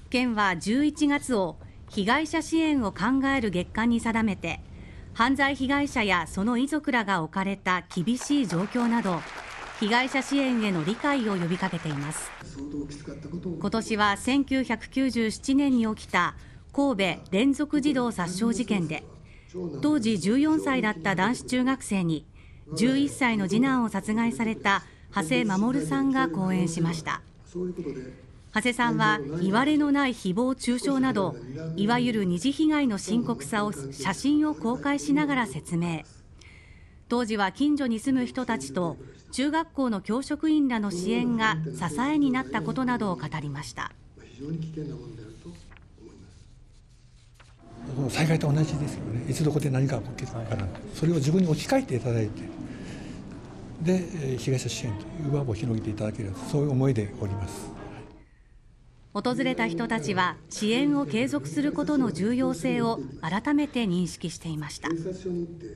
県は11月を被害者支援を考える月間に定めて、犯罪被害者やその遺族らが置かれた厳しい状況など、被害者支援への理解を呼びかけています。今年は1997年に起きた神戸連続児童殺傷事件で、当時14歳だった男子中学生に11歳の次男を殺害された長谷守さんが講演しました。長谷さんは、いわれのない誹謗中傷など、いわゆる二次被害の深刻さを写真を公開しながら説明。当時は近所に住む人たちと中学校の教職員らの支援が支えになったことなどを語りました。 災害と同じですよね。いつどこで何が起きるかな、それを自分に置き換えていただいて、で被害者支援という輪を広げていただける、そういう思いでおります。 訪れた人たちは、支援を継続することの重要性を改めて認識していました。